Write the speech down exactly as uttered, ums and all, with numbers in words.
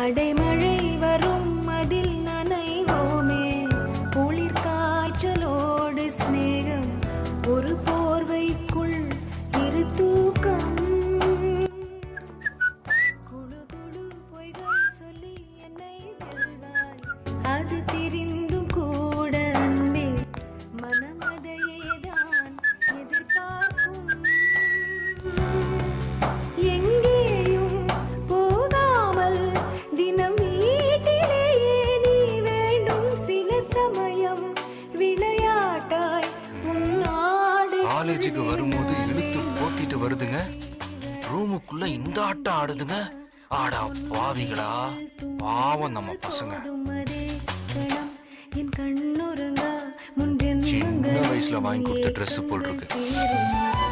அடைமழை வரும் அதில் நனைவோமே குளிர் காய்ச்சலோடு ஸ்நேகம் ஒரு போர்வைக்குள் இரு தூக்கம் குழு குழு பொய்கள் சொல்லி என்னை வெல்வாய் அது தெரிந்தும் கூட அன்பே மனம் அதையேதான் எதிர்பார்க்கும் எங்கேயும் போகாமல் தினம் வீட்டிலேயே நீ வேண்டும் சில சமயம் விளையாட்டாய் உன்னாடு காலேஜுக்கு வரும்போது இழுத்து போத்திட்டு வருதுங்க ரூமுக்குள்ள இந்த ஆட்டம் ஆடுதுங்க ஆடா பாவிகளா பாவம் நம்ம பசங்க சின்ன வயசுல வாங்கி கொடுத்த ட்ரெஸ் போல் இருக்கு